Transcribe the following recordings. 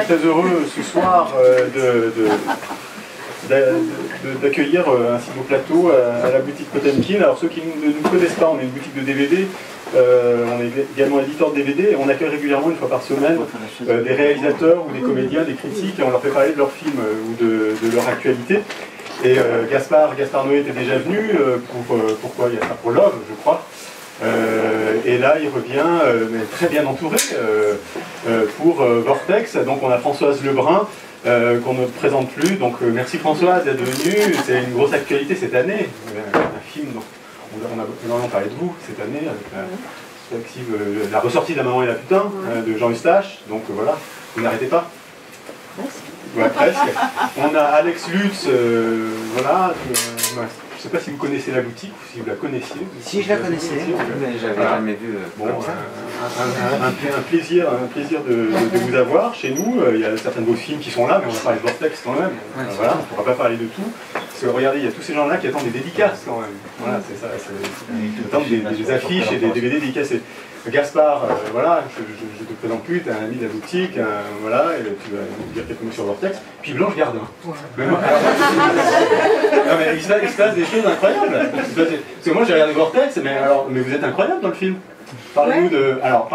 très heureux ce soir d'accueillir un si beau plateau à la boutique Potemkin. Alors ceux qui ne nous connaissent pas, on est une boutique de DVD, on est également éditeur de DVD, et on accueille régulièrement une fois par semaine des réalisateurs ou des comédiens, des critiques, et on leur fait parler de leurs films ou de leur actualité. Et Gaspard Noé était déjà venu pour Love, je crois. Et là, il revient, mais très bien entouré, pour Vortex. Donc on a Françoise Lebrun, qu'on ne présente plus. Donc merci Françoise d'être venue. C'est une grosse actualité cette année. Un film, donc, on a énormément parlé de vous cette année, avec la ressortie de La Maman et la Putain, de Jean Eustache. Donc voilà, vous n'arrêtez pas. Ouais, presque. On a Alex Lutz, voilà. Je ne sais pas si vous connaissez la boutique ou si vous la connaissiez. Si, je la connaissais, mais j'avais jamais vu comme ça. Un plaisir de vous avoir chez nous. Il y a certains de vos films qui sont là, mais on va parler de Vortex quand même. Voilà, on ne pourra pas parler de tout. Parce que regardez, il y a tous ces gens-là qui attendent des dédicaces quand même. Voilà, c'est ça. Ils attendent des affiches et des DVD dédicacés. Gaspard, voilà, je te présente plus, tu es un ami de la boutique, voilà, et tu vas nous dire quelques mots sur Vortex. Puis Blanche Gardin. Ouais. Non, mais il se passe des choses incroyables. Parce que moi j'ai regardé Vortex, mais vous êtes incroyable dans le film. Parlez-nous de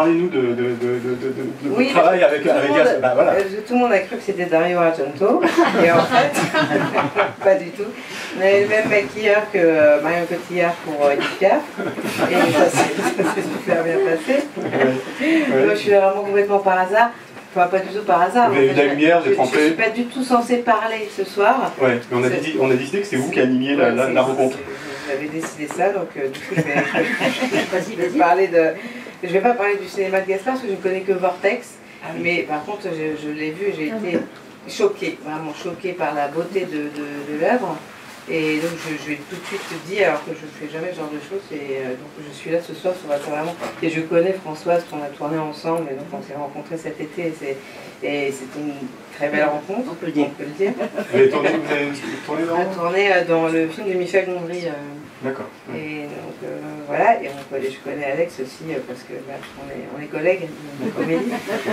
votre travail avec Gaspard. Bah, voilà. Tout le monde a cru que c'était Dario Argento, et en fait, pas du tout. On avait le même maquilleur que Marion Cotillard pour Edith Piaf, et ça s'est super bien passé. Moi je suis là vraiment complètement par hasard. Enfin, pas du tout par hasard. Vous avez eu de la lumière, vous êtes rentré. Je ne suis pas du tout censée parler ce soir. Ouais, mais on a décidé que c'est vous qui animiez la rencontre. J'avais décidé ça, donc du coup je vais parler de... Je ne vais pas parler du cinéma de Gaspard parce que je ne connais que Vortex, mais par contre je l'ai vu, j'ai été choquée, vraiment choquée par la beauté de l'œuvre. Et donc je vais tout de suite te dire, alors que je ne fais jamais ce genre de choses, et donc je suis là ce soir sur vraiment. Et je connais Françoise, qu'on a tourné ensemble, et donc on s'est rencontrés cet été, et c'était une très belle rencontre, on peut le dire. Vous avez tourné on a tourné dans le film de Michel Gondry. D'accord. Et donc voilà, et je connais Alex aussi, parce que on est collègues de comédie.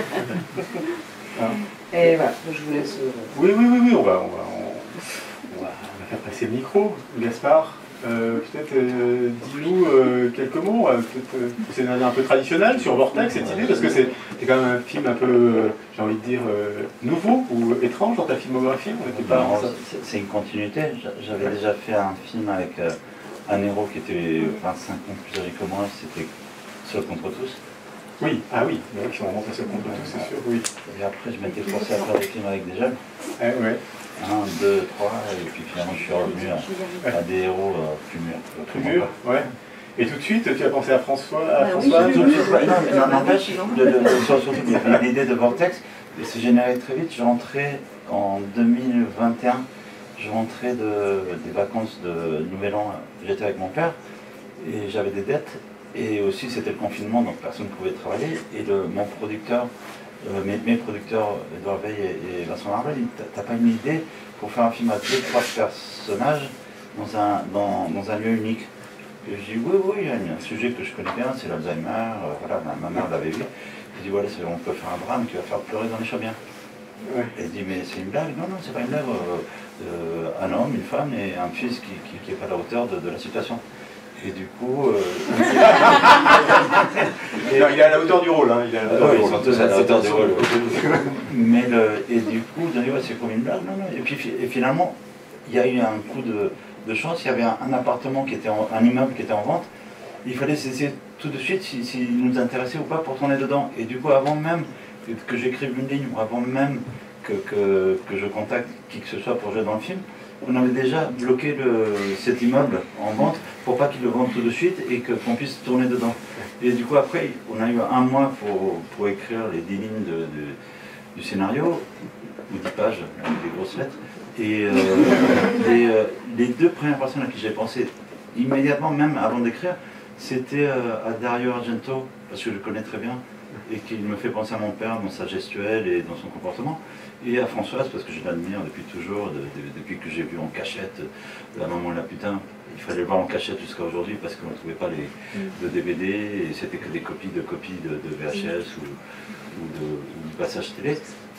Et voilà, je vous laisse. Oui, on va faire passer le micro. Gaspard, peut-être dis-nous quelques mots. C'est un peu traditionnel sur Vortex, cette idée, parce que c'est quand même un film un peu, j'ai envie de dire, nouveau ou étrange dans ta filmographie. C'est une continuité. J'avais déjà fait un film avec un héros qui était 25 ans plus âgé que moi, c'était Seul contre tous. Oui, ah oui, ils sont vraiment Seul contre tous, c'est sûr, oui. Et après, je m'étais forcé à faire des films avec des jeunes. Ouais. 1, 2, 3, et puis finalement je suis revenu à des héros plus mûrs. Plus mûrs, ouais. Et tout de suite, tu as pensé à François, N'empêche, surtout l'idée de Vortex, s'est générée très vite. Je rentrais en 2021, je rentrais des vacances de Nouvel An, j'étais avec mon père, et j'avais des dettes, et aussi c'était le confinement, donc personne ne pouvait travailler, et mon producteur, mes producteurs, Edouard Veil et Vincent Marvel, t'as pas une idée pour faire un film à 2-3 personnages dans un lieu unique? Et je dis oui, il y a un sujet que je connais bien, c'est l'Alzheimer, voilà, ma mère l'avait vu. Je dis voilà, on peut faire un drame qui va faire pleurer dans les Chabiens. Ouais. Et je dis mais c'est une blague? Non, c'est pas une blague. Un homme, une femme et un fils qui n'est pas à la hauteur de la situation. Et du coup... il est à la hauteur du rôle, hein. Ils sont tous à la hauteur du rôle. Mais et du coup, je dis ouais, c'est comme une blague. Non. Et finalement, il y a eu un coup de chance. Il y avait un appartement un immeuble qui était en vente. Il fallait essayer tout de suite s'il nous intéressait ou pas pour tourner dedans. Et du coup, avant même que j'écrive une ligne, ou avant même que je contacte qui que ce soit pour jouer dans le film, on avait déjà bloqué cet immeuble en vente pour pas qu'il le vende tout de suite et qu'on puisse tourner dedans. Et du coup après, on a eu 1 mois pour écrire les 10 lignes du scénario, ou 10 pages, avec des grosses lettres. Et les 2 premières personnes à qui j'ai pensé immédiatement, même avant d'écrire, c'était à Dario Argento, parce que je le connais très bien, et qui me fait penser à mon père dans sa gestuelle et dans son comportement, et à Françoise, parce que je l'admire depuis toujours, depuis que j'ai vu en cachette La Maman et la Putain. Il fallait le voir en cachette jusqu'à aujourd'hui parce qu'on ne trouvait pas de DVD, et c'était que des copies de VHS ou du passage télé.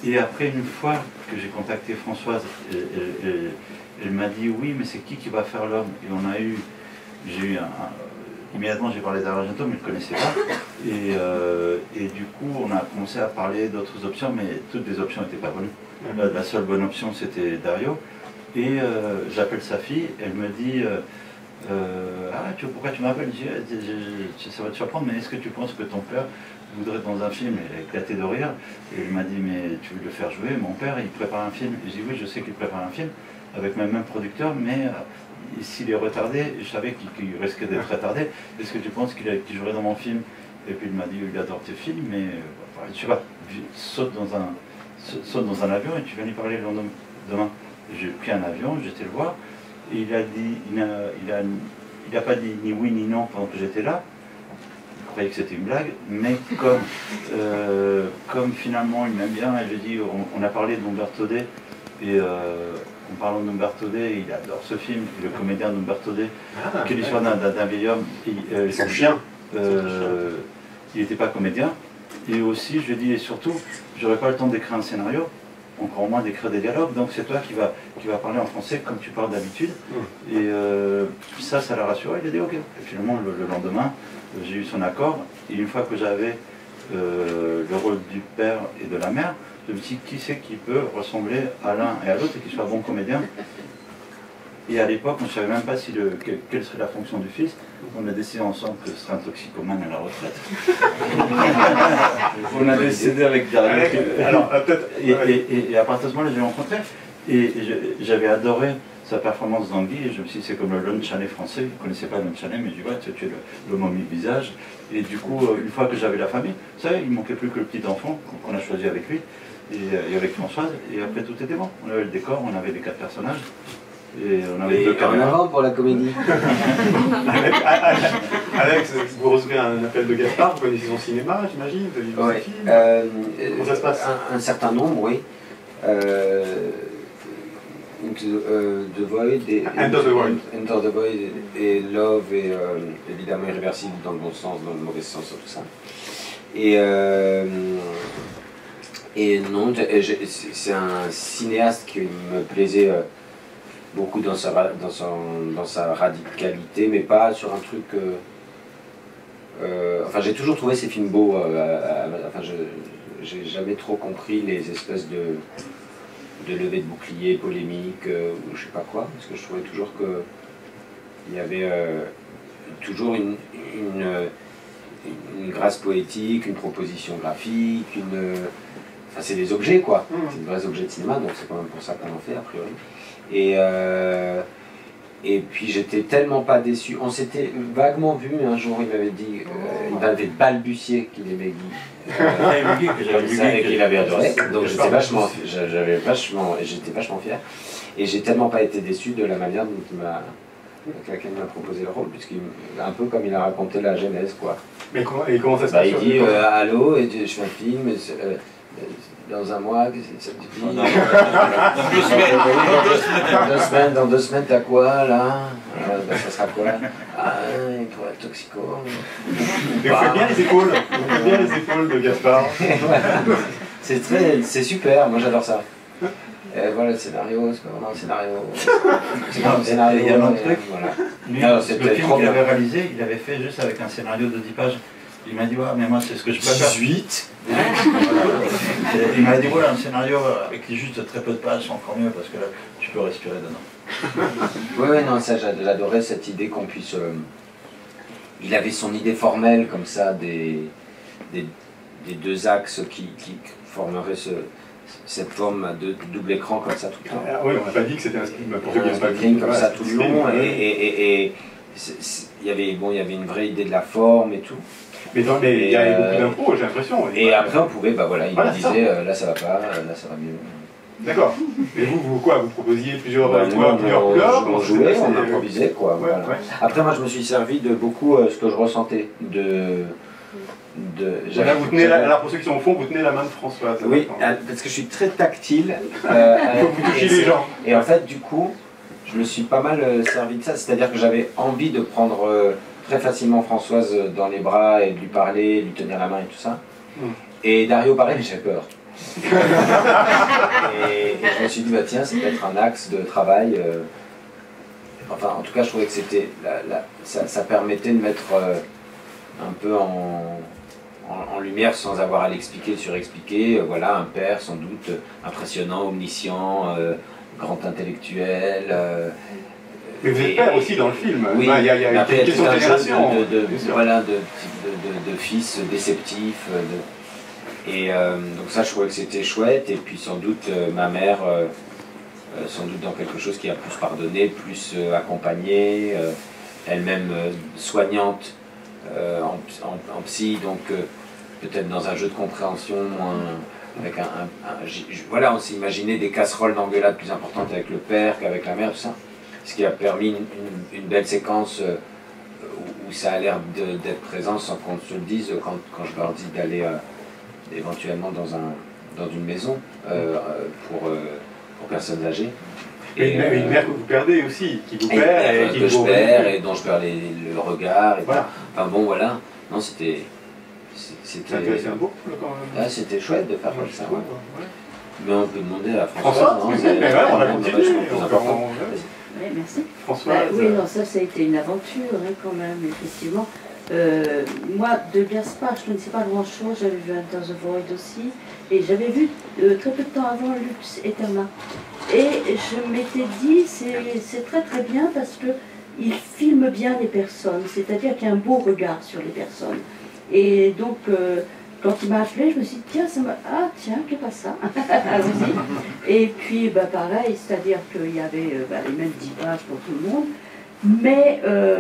Et après, une fois que j'ai contacté Françoise, elle m'a dit oui, mais c'est qui va faire l'homme? Et on a eu, immédiatement j'ai parlé d'Argento, mais je ne le connaissais pas. Et du coup, on a commencé à parler d'autres options, mais toutes les options n'étaient pas bonnes. La seule bonne option, c'était Dario. Et j'appelle sa fille, elle me dit pourquoi tu m'appelles? Ça va te surprendre, mais est-ce que tu penses que ton père voudrait être dans un film? Elle a éclaté de rire. Et il m'a dit, mais tu veux le faire jouer? Mon père, il prépare un film. Et je dis, oui, je sais qu'il prépare un film avec le même producteur, mais s'il est retardé, je savais qu'il risquait d'être retardé. Est-ce que tu penses qu'il jouerait dans mon film? Et puis il m'a dit, il adore tes films, mais je sais pas, saute dans un avion et tu viens lui parler le lendemain. Demain. J'ai pris un avion, j'étais le voir, et il n'a pas dit ni oui ni non pendant que j'étais là. Je croyais que c'était une blague, mais comme finalement il m'aime bien, et je dis, on a parlé d'Umberto D, et en parlant d'Umberto D, il adore ce film, le comédien d'Umberto D, qui est l'histoire d'un vieil homme. Son chien. Il n'était pas comédien, et aussi je dis, et surtout, j'aurais pas le temps d'écrire un scénario, encore moins d'écrire des dialogues, donc c'est toi qui va parler en français comme tu parles d'habitude. Et ça l'a rassuré, il a dit ok. Et finalement, le lendemain, j'ai eu son accord, et une fois que j'avais le rôle du père et de la mère, je me suis dit qui c'est qui peut ressembler à l'un et à l'autre et qui soit bon comédien. Et à l'époque, on ne savait même pas quelle serait la fonction du fils. On a décidé ensemble que ce serait un toxicomane à la retraite. On a décidé avec Dario. Et à partir de ce moment-là, je l'ai rencontré. Et j'avais adoré sa performance dans Guy. Et je me suis dit, c'est comme le Lon Chaney français. Je ne connaissais pas Lon Chaney, mais je dis, ouais, tu es le momie visage. Et du coup, une fois que j'avais la famille, ça, il ne manquait plus que le petit enfant qu'on a choisi avec lui. Et avec Françoise. Et après, tout était bon. On avait le décor, on avait les 4 personnages. Et on avait 2 caméras. En avant pour la comédie. Alex, vous recevez un appel de Gaspard, vous connaissez son cinéma, j'imagine, vous avez vu ses films. Comment ça se passe? Un certain nombre, oui. The Void et Enter the Void et Love et évidemment Irréversible dans le bon sens, dans le mauvais sens, tout ça. Et non, c'est un cinéaste qui me plaisait beaucoup dans sa radicalité, mais pas sur un truc... enfin, j'ai toujours trouvé ces films beaux. Enfin, j'ai jamais trop compris les espèces de levées de boucliers polémiques, ou je sais pas quoi, parce que je trouvais toujours qu'il y avait toujours une grâce poétique, une proposition graphique, enfin, c'est des objets, quoi. C'est des vrais objets de cinéma, donc c'est quand même pour ça qu'on en fait, a priori. Et puis j'étais tellement pas déçu. On s'était vaguement vu, un jour il m'avait dit, il m'avait balbutié qu'il aimait Guy. Et qu'il avait adoré. Donc j'étais vachement fier. Et j'ai tellement pas été déçu de la manière dont avec laquelle il m'a proposé le rôle, un peu comme il a raconté la genèse, quoi. Mais comment ça se passe? Il dit allô, et je fais un film. Dans un mois, ça te dit. Dans 2 semaines, t'as quoi là? Ça sera quoi? Il pourrait être toxico. Mais vous faites bien les épaules. Vous faites bien les épaules de Gaspard. C'est super, moi j'adore ça. Et voilà le scénario, c'est pas vraiment un scénario. C'est un scénario. Il y a un autre truc. Voilà. Le film qu'il avait réalisé, il avait fait juste avec un scénario de 10 pages. Il m'a dit, ouais, mais moi c'est ce que je préfère. 18. Il m'a dit, voilà, un scénario avec juste très peu de pages, c'est encore mieux parce que là, tu peux respirer dedans. Oui, non, ça j'adorais cette idée qu'on puisse. Il avait son idée formelle comme ça des 2 axes qui formeraient cette forme de double écran comme ça tout le temps. Oui, on n'a pas dit que c'était un script comme ça tout le long, et il y avait une vraie idée de la forme et tout. Mais il y avait beaucoup d'impro, j'ai l'impression. Et après on pouvait, voilà, il me disait là ça va pas, là ça va mieux. D'accord. Mais vous proposiez plusieurs couleurs, on jouait, on improvisait, quoi. Voilà. Ouais. Après moi je me suis servi de beaucoup ce que je ressentais, là, vous tenez pour ceux qui sont au fond, vous tenez la main de François. Oui, parce que je suis très tactile. Il faut que vous touchiez les gens. Et en fait, du coup, je me suis pas mal servi de ça. C'est-à-dire que j'avais envie de prendre très facilement Françoise dans les bras et de lui parler, de lui tenir la main et tout ça. Et Dario, pareil, mais j'avais peur. Et je me suis dit, bah tiens, c'est peut-être un axe de travail. Enfin, en tout cas, je trouvais que c'était ça permettait de mettre un peu en lumière, sans avoir à l'expliquer, surexpliquer. Voilà, un père sans doute impressionnant, omniscient, grand intellectuel. Mais vous êtes père aussi dans le film. Oui, il y a une question de génération. Voilà, de fils déceptifs. Et donc ça, je trouvais que c'était chouette. Et puis sans doute ma mère, sans doute dans quelque chose qui a plus pardonné, plus accompagné, elle-même soignante en psy, donc peut-être dans un jeu de compréhension moins... Avec voilà, on s'est imaginé des casseroles d'engueulade plus importantes avec le père qu'avec la mère, tout ça. Ce qui a permis une belle séquence où ça a l'air d'être présent sans qu'on se le dise quand je leur dis d'aller éventuellement dans une maison pour personnes âgées. Et une mère que vous perdez aussi, qui vous perd et qui que vous je perds et dont je perds le regard. Et voilà. Enfin bon, voilà. Non, c'était un beau quand même. Ah, c'était chouette de faire comme ça. Ouais. Mais on peut demander à François. François, on a continué. Oui, merci. François. Oui, non, ça a été une aventure quand même, effectivement. Moi, de Gaspard, je ne connaissais pas grand-chose, j'avais vu Enter the Void aussi, et j'avais vu très peu de temps avant Lux Eterna. Et je m'étais dit, c'est très très bien parce qu'il filme bien les personnes, c'est-à-dire qu'il y a un beau regard sur les personnes. Et donc, quand il m'a appelé, je me suis dit, tiens, ah tiens, qu'est pas ça? Allons-y. Et puis, pareil, c'est-à-dire qu'il y avait les mêmes 10 pages pour tout le monde, mais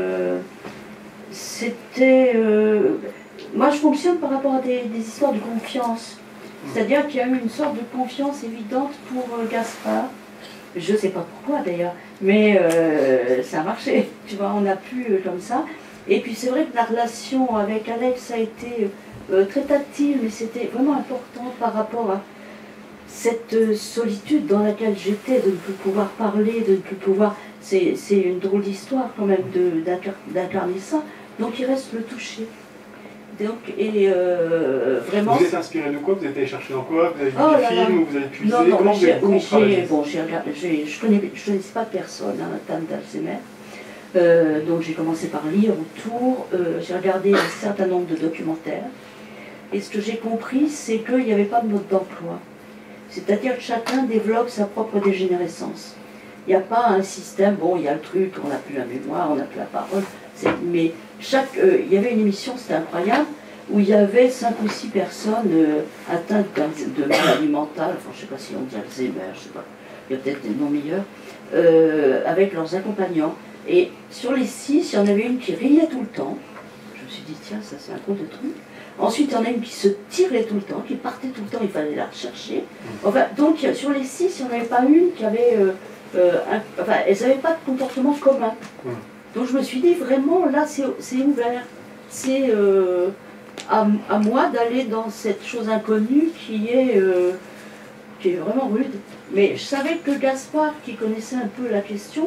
c'était... moi, je fonctionne par rapport à des histoires de confiance. C'est-à-dire qu'il y a eu une sorte de confiance évidente pour Gaspard. Je ne sais pas pourquoi d'ailleurs, mais ça a marché. Tu vois, on a pu comme ça. Et puis c'est vrai que la relation avec Alex a été très tactile, mais c'était vraiment important par rapport à cette solitude dans laquelle j'étais, de ne plus pouvoir parler, de ne plus pouvoir... C'est une drôle d'histoire quand même d'incarner ça. Donc il reste le toucher. Donc, vraiment... Vous êtes inspiré de quoi? Vous êtes allé chercher dans quoi? Vous avez vu des films ou vous avez puisé? Comment vous avez regardé? Je ne connaissais pas personne, Tam d'Alzheimer. Donc j'ai commencé par lire autour, j'ai regardé un certain nombre de documentaires. Et ce que j'ai compris, c'est qu'il n'y avait pas de mode d'emploi. C'est-à-dire que chacun développe sa propre dégénérescence. Il n'y a pas un système, bon, il y a le truc, on n'a plus la mémoire, on n'a plus la parole, mais il y avait une émission, c'était incroyable, où il y avait 5 ou 6 personnes atteintes de maladie mentale, enfin je ne sais pas si on dit Alzheimer, je ne sais pas, il y a peut-être des noms meilleurs, avec leurs accompagnants. Et sur les 6, il y en avait une qui riait tout le temps. Je me suis dit, tiens, ça c'est un gros de truc. Ensuite, il y en a une qui se tirait tout le temps, qui partait tout le temps, il fallait la rechercher. Enfin, donc sur les 6, il n'y en avait pas une qui avait... enfin, elles n'avaient pas de comportement commun. Donc je me suis dit, vraiment, là, c'est ouvert. C'est à moi d'aller dans cette chose inconnue qui est vraiment rude. Mais je savais que Gaspard, qui connaissait un peu la question,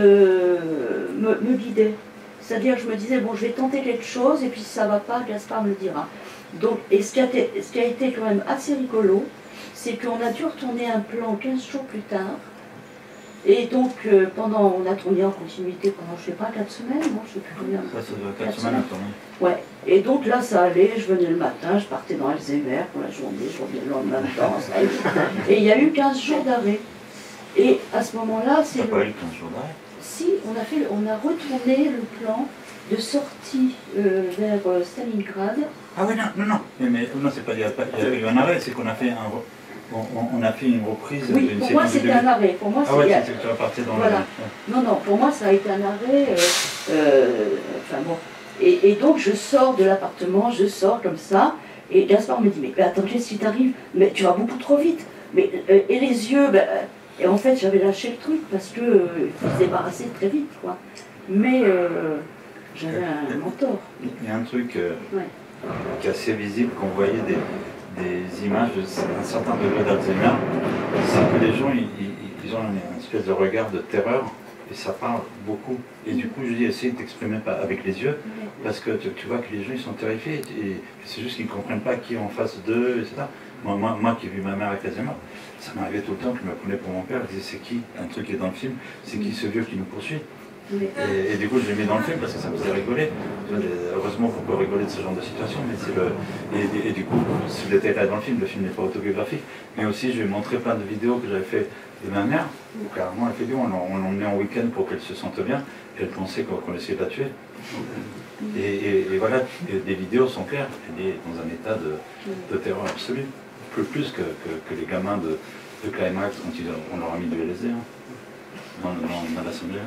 me guidait. C'est-à-dire, je me disais, bon, je vais tenter quelque chose, et puis si ça ne va pas, Gaspard me le dira. Donc, et ce qui a été quand même assez rigolo, c'est qu'on a dû retourner un plan 15 jours plus tard. Et donc, on a tourné en continuité pendant, je ne sais pas, 4 semaines, non, je ne sais plus combien. Ça doit 4 semaines à tourner. Ouais. Et donc là, ça allait, je venais le matin, je partais dans Alzheimer pour la journée, je revenais le lendemain dedans. Et il y a eu 15 jours d'arrêt. Et à ce moment-là, c'est... Il n'y a pas eu 15 jours d'arrêt? Si, on a retourné le plan de sortie vers Stalingrad. Ah oui, non, non, c'est pas, il n'y a pas eu un arrêt, c'est qu'on a fait on a fait une reprise. Oui, pour moi c'était un arrêt. Pour moi, ah ouais, c'est que tu vas partir dans voilà. Non, pour moi ça a été un arrêt. Enfin bon. Et donc je sors de l'appartement, je sors comme ça, et Gaspard me dit, mais attends, qu'est-ce qui t'arrive? Mais tu vas beaucoup trop vite. Mais, et les yeux, et en fait j'avais lâché le truc parce que il faut se débarrasser très vite, quoi. Mais j'avais un mentor. Il y a un truc qui est assez visible, qu'on voyait des images d'un certain degré d'Alzheimer, c'est que les gens ils ont une espèce de regard de terreur et ça parle beaucoup. Et du coup, je dis, essaye de t'exprimer avec les yeux, parce que tu vois que les gens, ils sont terrifiés, et c'est juste qu'ils ne comprennent pas qui est en face d'eux, etc. Moi qui ai vu ma mère avec Alzheimer, ça m'arrivait tout le temps que je me prenais pour mon père, je disais, c'est qui, un truc qui est dans le film, c'est qui ce vieux qui nous poursuit? Et du coup, je l'ai mis dans le film parce que ça me faisait rigoler. Heureusement qu'on peut rigoler de ce genre de situation, mais c'est le. Et du coup, si vous êtes là dans le film n'est pas autobiographique, mais aussi je vais montrer plein de vidéos que j'avais fait de ma mère, où carrément elle fait on l'emmenait en week-end pour qu'elle se sente bien, et elle pensait qu'on essayait de la tuer. Et voilà, des vidéos sont claires, elle est dans un état de terreur absolue, plus que les gamins de Climax quand on leur a mis du LSD dans l'assemblée.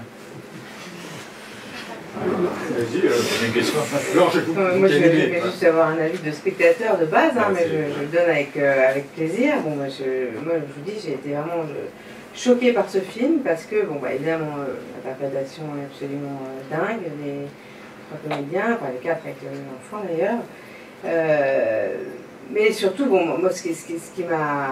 Moi, je vais juste avoir un avis de spectateur de base, hein, mais je le donne avec plaisir. Bon, moi, je vous dis, j'ai été vraiment choquée par ce film parce que, bon, évidemment, l'interprétation est absolument dingue. Les trois comédiens, enfin les quatre avec l'enfant d'ailleurs. Mais surtout, bon, moi, ce qui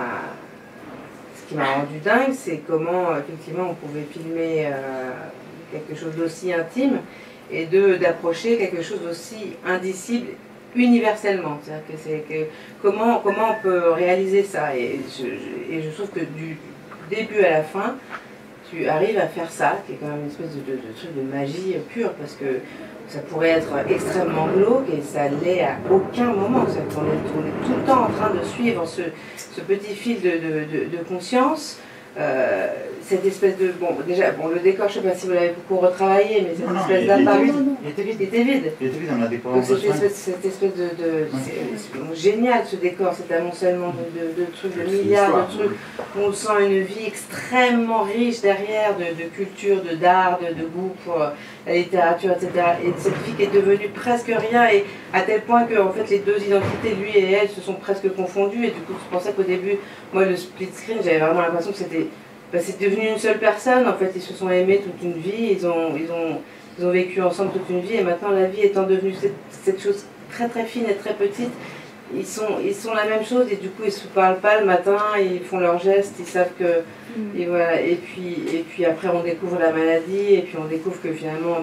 m'a rendu dingue, c'est comment, effectivement, on pouvait filmer quelque chose d'aussi intime et d'approcher quelque chose d'aussi indicible universellement. C'est-à-dire que comment on peut réaliser ça, et je trouve que du début à la fin, tu arrives à faire ça, qui est quand même une espèce de truc de magie pure, parce que ça pourrait être extrêmement glauque et ça l'est à aucun moment. On est tout le temps en train de suivre ce petit fil de conscience. Cette espèce de... Bon, déjà, le décor, je ne sais pas si vous l'avez beaucoup retravaillé, mais cette espèce d'appareil... Il était vide. On a décoré. Donc cette espèce c'est génial, ce décor, cet amoncellement de trucs, de milliards de trucs. On sent une vie extrêmement riche derrière, de culture, d'art, de goût pour la littérature, etc. Et cette fille qui est devenue presque rien, et à tel point que en fait, les deux identités, lui et elle, se sont presque confondues. Et du coup, c'est pour ça qu'au début, moi, le split screen, j'avais vraiment l'impression que c'était devenu une seule personne. En fait, ils se sont aimés toute une vie, ils ont vécu ensemble toute une vie, et maintenant la vie étant devenue cette chose très très fine et très petite, ils sont la même chose, et du coup ils se parlent pas le matin, ils font leurs gestes, ils savent que... Et voilà, et puis après on découvre la maladie, et puis on découvre que finalement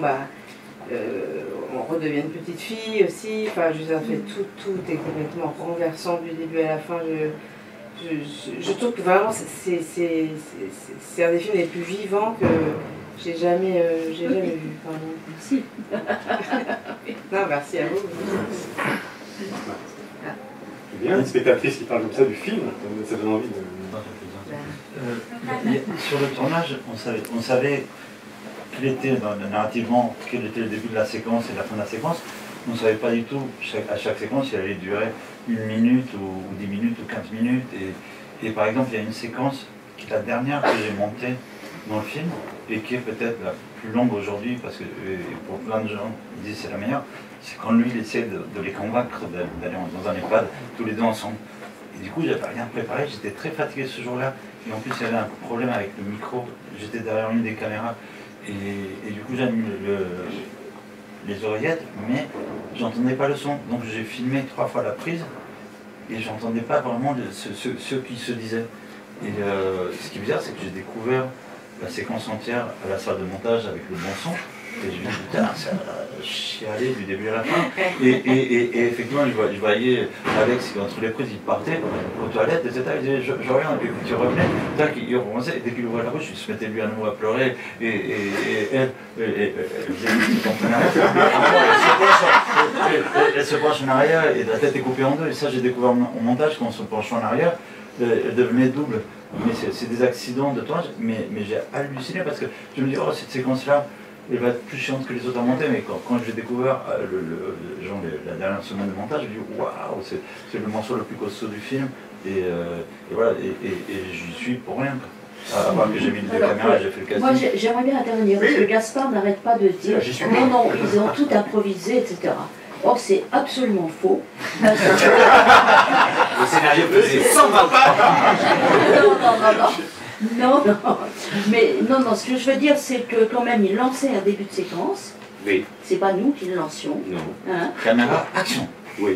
on redevient une petite fille aussi. Enfin, je veux dire, tout est complètement renversant du début à la fin. Je trouve que vraiment c'est un des films les plus vivants que j'ai jamais vu. Pardon. Merci. Non, merci à vous. C'est bien, une spectatrice qui parle comme ça du film, ça donne envie de... Sur le tournage, on savait narrativement quel était le début de la séquence et la fin de la séquence. On ne savait pas du tout à chaque séquence si elle allait durer 1 minute ou 10 minutes ou 15 minutes. Et par exemple, il y a une séquence qui est la dernière que j'ai montée dans le film et qui est peut-être la plus longue aujourd'hui, parce que pour plein de gens, ils disent c'est la meilleure. C'est quand lui, il essaie de les convaincre d'aller dans un EHPAD, tous les deux ensemble. Et du coup, j'avais rien préparé, j'étais très fatigué ce jour-là. Et en plus, il y avait un problème avec le micro. J'étais derrière une des caméras. Et du coup, j'ai mis les oreillettes, mais j'entendais pas le son. Donc j'ai filmé 3 fois la prise et j'entendais pas vraiment ce qui se disait. Et ce qui est bizarre, c'est que j'ai découvert la séquence entière à la salle de montage avec le bon son. Et je me dis, putain, ça a chialé du début à la fin. Et effectivement, je voyais Alex, entre les prises, il partait aux toilettes, etc. Il disait, je reviens, et puis tu revenais, tac, il recommençait, et dès qu'il ouvrait la bouche, il se mettait lui à nouveau à pleurer, et elle comprenait rien. Elle se penche en arrière, et la tête est coupée en deux, et ça, j'ai découvert au montage, quand on se penche en arrière, elle devenait double. Mais c'est des accidents de tournage, mais j'ai halluciné parce que je me dis, oh, cette séquence-là, elle va être plus chiante que les autres à monter, mais quand j'ai découvert la dernière semaine de montage, j'ai dit waouh, c'est le morceau le plus costaud du film, et voilà, et j'y suis pour rien. À part que j'ai mis 2 caméras, j'ai fait le casting. Moi j'aimerais bien intervenir, parce que Gaspard n'arrête pas de dire non, ils ont tout improvisé, etc. Or c'est absolument faux. Le scénario faisait 120 pages. Non, mais non, ce que je veux dire, c'est que quand même, il lançait un début de séquence. Oui. C'est pas nous qui le lancions. Non. Hein? Caméra, action. Oui.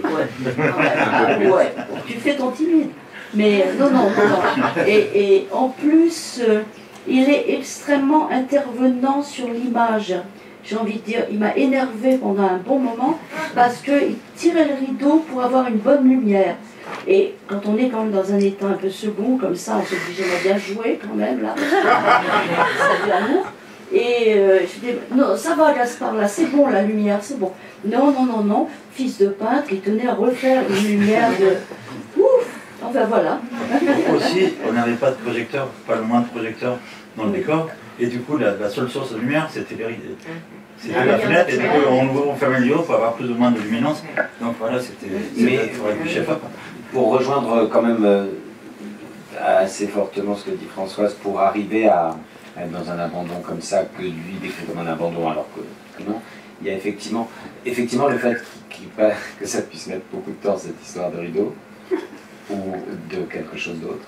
Ouais. Tu fais ton timide. Mais non. Et en plus, Il est extrêmement intervenant sur l'image. J'ai envie de dire, il m'a énervé pendant un bon moment parce qu'il tirait le rideau pour avoir une bonne lumière. Et quand on est quand même dans un état un peu second, comme ça, on se dit, j'aimerais bien jouer quand même, là. Salut amour. Et je dis, non, ça va Gaspard, là, c'est bon, la lumière, c'est bon. Non, non, non, non, fils de peintre, il tenait à refaire une lumière de... Ouf. Enfin voilà. Aussi, on n'avait pas de projecteur, pas le moins de projecteur dans le décor. Et du coup, la seule source de lumière, c'était les rideaux. C'était la fenêtre, et du coup, on fermait le rideau pour avoir plus ou moins de luminance. Donc voilà, c'était du chef-op. Pour rejoindre quand même assez fortement ce que dit Françoise, pour arriver à être dans un abandon comme ça, que lui décrit comme un abandon alors que non, il y a effectivement le fait que ça puisse mettre beaucoup de temps, cette histoire de rideau, ou de quelque chose d'autre.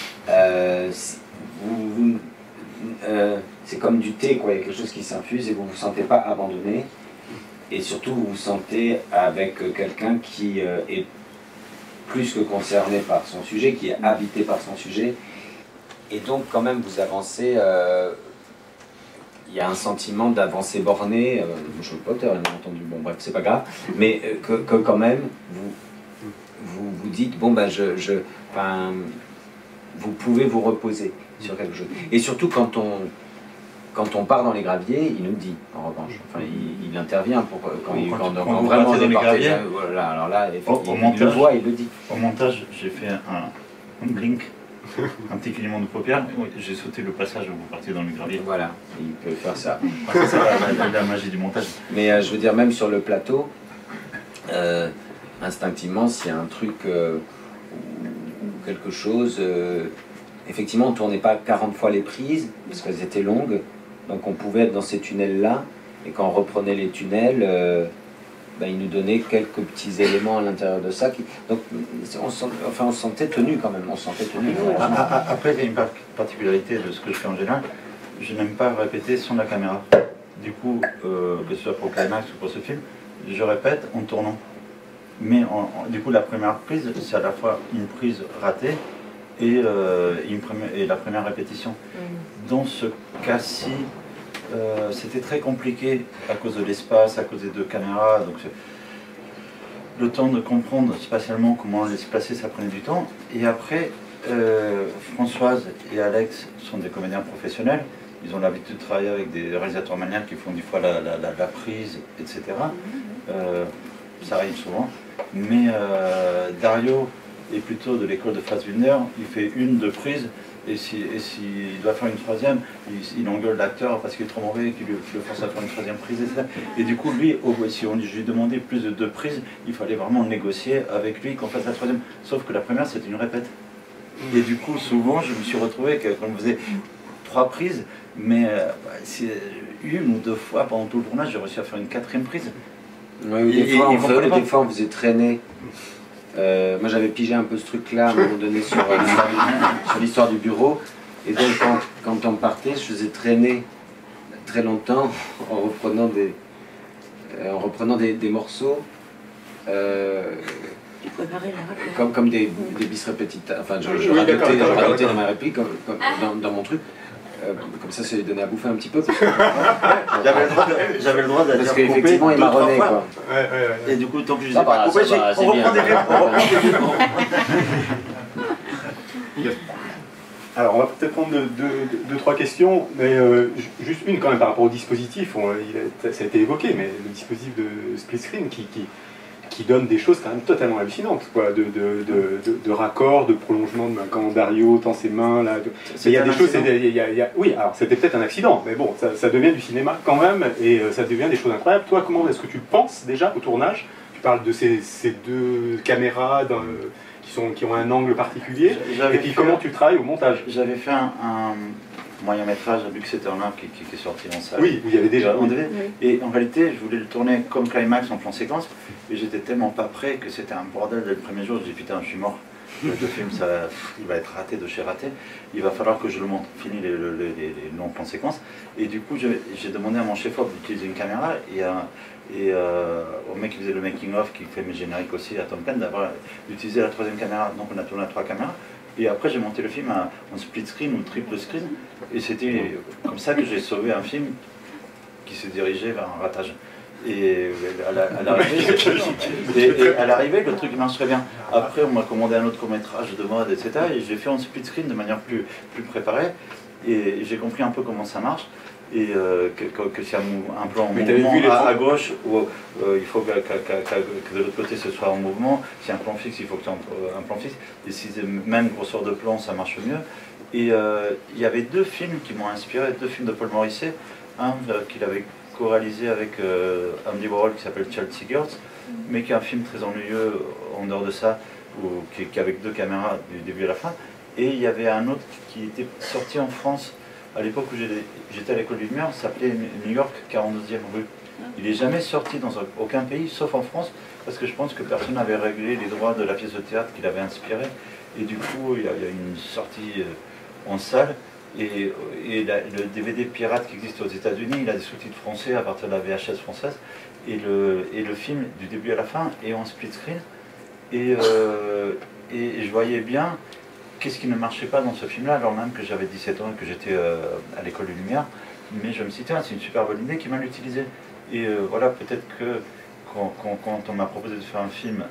C'est comme du thé, quoi. Il y a quelque chose qui s'infuse et vous ne vous sentez pas abandonné. Et surtout, vous vous sentez avec quelqu'un qui est plus que concerné par son sujet, qui est habité par son sujet. Et donc, quand même, vous avancez... il y a un sentiment d'avancer borné. Je ne suis pas auteur, bien entendu. Bon, bref, c'est pas grave. Mais que quand même, vous dites, bon, ben, vous pouvez vous reposer sur quelque chose. Et surtout, quand on part dans les graviers, il nous dit, en revanche. Enfin, il intervient pour quand vraiment dans les graviers. Voilà, alors là, il le voit, il le dit. Au montage, j'ai fait un blink, un petit clignement de paupières. J'ai sauté le passage où vous partiez dans les graviers. Voilà, il peut faire ça. C'est la magie du montage. Mais je veux dire, même sur le plateau, instinctivement, s'il y a un truc ou quelque chose... effectivement, on ne tournait pas 40 fois les prises, parce qu'elles étaient longues, donc on pouvait être dans ces tunnels-là, et quand on reprenait les tunnels, il nous donnait quelques petits éléments à l'intérieur de ça. Donc, on se sentait tenu quand même, on se sentait tenu. Après, il y a une particularité de ce que je fais en général, je n'aime pas répéter sans la caméra. Du coup, que ce soit pour Climax ou pour ce film, je répète en tournant. Mais du coup, la première prise, c'est à la fois une prise ratée, et la première répétition. Dans ce cas-ci, c'était très compliqué à cause de l'espace, à cause des deux caméras. Donc le temps de comprendre spatialement comment les placer, ça prenait du temps. Et après, Françoise et Alex sont des comédiens professionnels. Ils ont l'habitude de travailler avec des réalisateurs maniaques qui font des fois la prise, etc. Ça arrive souvent. Mais Dario est plutôt de l'école de Fassbinder, il fait une, deux prises, et s'il doit faire une troisième, il engueule l'acteur parce qu'il est trop mauvais, qu'il le force à faire une troisième prise, etc. Et du coup, lui, si je lui demandais plus de deux prises, il fallait vraiment négocier avec lui qu'on fasse la troisième. Sauf que la première, c'était une répète. Et du coup, souvent, je me suis retrouvé quand on faisait 3 prises, mais une ou deux fois pendant tout le tournage, j'ai réussi à faire une 4e prise. Oui, des fois, on faisait traîner. Moi j'avais pigé un peu ce truc-là à un moment donné sur l'histoire du bureau, et donc quand on partait, je faisais traîner très longtemps en reprenant des morceaux comme des bis repetita. Enfin, je radotais dans ma réplique, dans mon truc. Comme ça lui donnait à bouffer un petit peu. J'avais le droit d'être. Parce qu'effectivement, il m'a rené, quoi. Ouais. Et du coup, tant que je disais pas coupé, on reprend des Alors, on va peut-être prendre deux, trois questions, mais juste une quand même par rapport au dispositif. Ça a été évoqué, mais le dispositif de split screen qui donne des choses quand même totalement hallucinantes, quoi, de raccords, de prolongement, quand Dario tend ses mains, là. Il y a des choses, oui, alors c'était peut-être un accident, mais bon, ça devient du cinéma quand même, et ça devient des choses incroyables. Toi, comment est-ce que tu penses déjà au tournage? Tu parles de ces deux caméras qui ont un angle particulier, et puis comment tu travailles au montage? J'avais fait un moyen métrage à Lux Eterna qui est sorti en salle. Oui, il y avait déjà. Oui. Et en réalité, je voulais le tourner comme Climax en plan séquence, et j'étais tellement pas prêt que c'était un bordel dès le premier jour. Je dis putain, je suis mort. le film, ça, il va être raté de chez raté. Il va falloir que je le monte, fini les longs plans séquences. Et du coup, j'ai demandé à mon chef-op d'utiliser une caméra et au mec qui faisait le making-of, qui fait mes génériques aussi, à Tom Kane, d'utiliser la troisième caméra. Donc on a tourné à 3 caméras. Et après, j'ai monté le film en split screen ou triple screen. Et c'était comme ça que j'ai sauvé un film qui se dirigeait vers un ratage. Et à l'arrivée, le truc marche très bien. Après, on m'a commandé un autre court-métrage de mode, etc. Et je l'ai fait en split screen de manière plus préparée. Et j'ai compris un peu comment ça marche. Et que c'est un plan en mouvement à gauche, où il faut que de l'autre côté ce soit en mouvement. Si un plan fixe, il faut que tu aies un plan fixe. Et si c'est même grosseur de plan, ça marche mieux. Et il y avait 2 films qui m'ont inspiré, 2 films de Paul Morisset. Un qu'il avait co-réalisé avec Andy Warhol qui s'appelle Chelsea Girls, mais qui est un film très ennuyeux en dehors de ça, qui est avec 2 caméras du début à la fin. Et il y avait un autre qui était sorti en France à l'époque où j'étais à l'école du Lumière, ça s'appelait New York 42e rue. Il n'est jamais sorti dans aucun pays, sauf en France, parce que je pense que personne n'avait réglé les droits de la pièce de théâtre qu'il avait inspirée. Et du coup, il y a une sortie en salle. Et le DVD pirate qui existe aux États-Unis, il a des sous-titres français à partir de la VHS française. Et le film, du début à la fin, est en split screen. Et je voyais bien qu'est-ce qui ne marchait pas dans ce film-là, alors même que j'avais 17 ans et que j'étais à l'école des Lumières. Mais je me suis dit, tiens, c'est une super bonne idée qui m'a l'utilisé. Et voilà, peut-être que quand on m'a proposé de faire un film